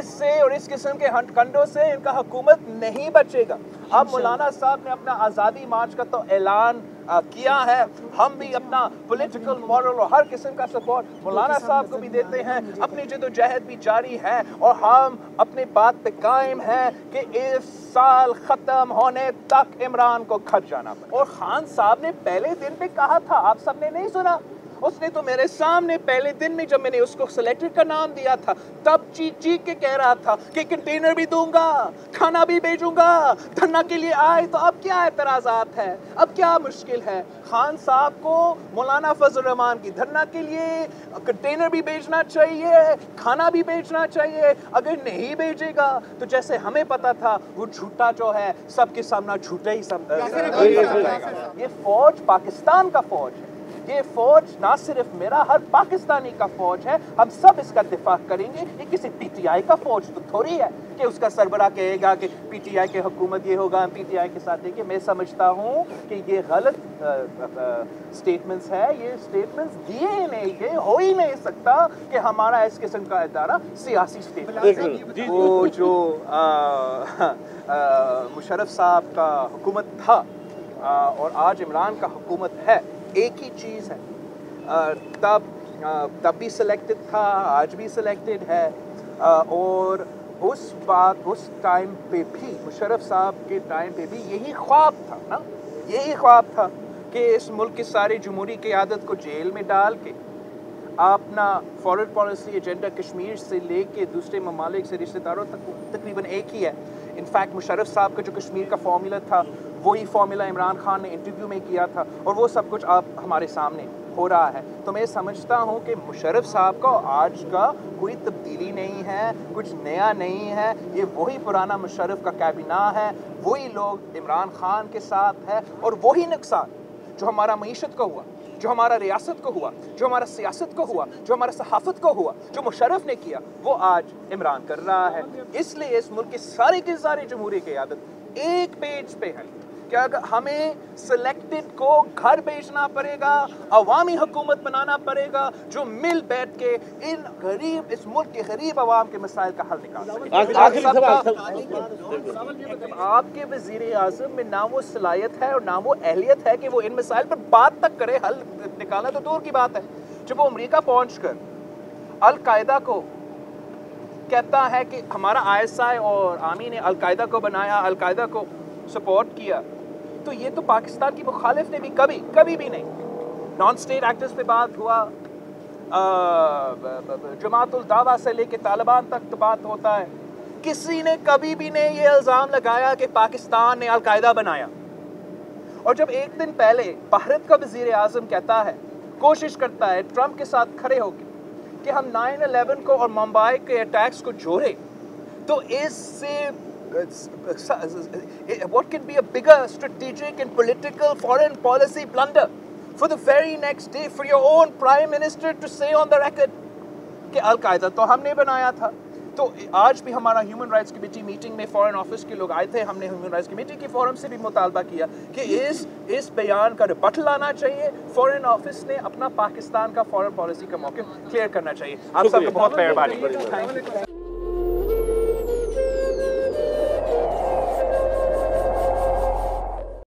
इससे और इस किस्म के हथकंडों से इनका हुकूमत नहीं बचेगा। अब मौलाना साहब ने अपना आज़ादी मार्च का तो ऐलान किया है, हम भी अपना पॉलिटिकल मॉरल और हर किस्म का सपोर्ट मौलाना साहब को भी देते हैं, अपनी जदोजहद भी जारी है और हम अपनी बात पे कायम हैं कि इस साल ख़त्म होने तक इमरान को घर जाना पड़े। और खान साहब ने पहले दिन पे कहा था, आप सबने नहीं सुना? उसने तो मेरे सामने पहले दिन में जब मैंने उसको सिलेक्टेड का नाम दिया था तब चीख चीख के कह रहा था कि कंटेनर भी दूंगा, खाना भी भेजूंगा, धरना के लिए आए। तो अब क्या एतराज़ात है, अब क्या मुश्किल है? खान साहब को मौलाना फजल रहमान की धरना के लिए कंटेनर भी भेजना चाहिए, खाना भी भेजना चाहिए। अगर नहीं भेजेगा तो जैसे हमें पता था वो झूठा जो है सबके सामने झूठा ही समझेगा। ये फौज पाकिस्तान का फौज है, ये फौज ना सिर्फ मेरा, हर पाकिस्तानी का फौज है। हम सब इसका दिफा करेंगे। ये किसी पीटीआई का फौज तो थोड़ी है कि उसका सरबराह कहेगा कि पीटीआई के हुकूमत ये होगा, पीटीआई के साथ देखिए। मैं समझता हूँ कि ये गलत स्टेटमेंट्स है, ये स्टेटमेंट्स दिए ही नहीं, ये हो ही नहीं सकता कि हमारा इस किस्म का इदारा सियासी स्टेटमेंट। वो जो मुशर्रफ साहब का हुकूमत था और आज इमरान का हुकूमत है, एक ही चीज़ है। तब भी सिलेक्टेड था, आज भी सिलेक्टेड है। और उस टाइम पे भी मुशर्रफ साहब के टाइम पे भी यही ख्वाब था ना, यही ख्वाब था कि इस मुल्क की सारी जमहूरी क़यादत को जेल में डाल के अपना फॉरेन पॉलिसी एजेंडा कश्मीर से लेके दूसरे ममालिक से रिश्तेदारों तक तकरीबन एक ही है। इनफैक्ट मुशर्रफ साहब का जो कश्मीर का फॉर्मूला था वही फॉर्मूला इमरान खान ने इंटरव्यू में किया था और वो सब कुछ अब हमारे सामने हो रहा है। तो मैं समझता हूँ कि मुशर्रफ साहब का आज का कोई तब्दीली नहीं है, कुछ नया नहीं है। ये वही पुराना मुशर्रफ का कैबिना है, वही लोग इमरान खान के साथ है और वही नुकसान जो हमारा मईशत को हुआ, जो हमारा रियासत को हुआ, जो हमारा सियासत को हुआ, जो हमारा सहाफ़त को हुआ, जो मुशर्रफ ने किया, वो आज इमरान कर रहा है। इसलिए इस मुल्क की सारी जमहूरी क़यादत एक पेज पे है कि अगर हमें सिलेक्टेड को घर भेजना पड़ेगा, अवामी हुकूमत बनाना पड़ेगा जो मिल बैठ के इन गरीब, इस मुल्क के गरीब अवाम के मसाइल का हल निकाल सके। आपके वज़ीर आज़म में ना वो सलाहियत है और ना वो अहलियत है कि वो इन मसाइल पर बात तक करे, हल निकालना तो दूर की बात है। जब वो अमेरिका पहुँच कर अल-कायदा को कहता है कि हमारा ISI और आर्मी ने अल-कायदा को बनाया, अल-कायदा को सपोर्ट किया, तो ये तो पाकिस्तान की मुखालिफ ने भी कभी भी नहीं। नॉन स्टेट एक्टर्स पे बात हुआ, जमातुल दावा से लेके तालिबान तक तो बात होता है। किसी ने कभी भी नहीं ये इल्ज़ाम लगाया कि पाकिस्तान ने अल-कायदा बनाया। और जब एक दिन पहले भारत का वज़ीर आज़म कहता है, कोशिश करता है ट्रंप के साथ खड़े होकर कि हम 9/11 को और मुंबई के अटैक्स को जोड़े, तो इससे what can be a bigger strategic and political foreign policy blunder for the very next day for your own prime minister to say on the record कि अल-कायदा तो हमने बनाया था। तो आज भी हमारा ह्यूमन राइट्स कमेटी मीटिंग में फॉरेन ऑफिस के लोग आए थे, हमने ह्यूमन राइट्स कमेटी के फोरम से भी मुतालबा किया कि इस बयान का रिबटल आना चाहिए। फॉरेन ऑफिस ने अपना पाकिस्तान का फॉरेन पॉलिसी का मौक़िफ़ क्लियर करना चाहिए। आप सबको बहुत मेहरबानी।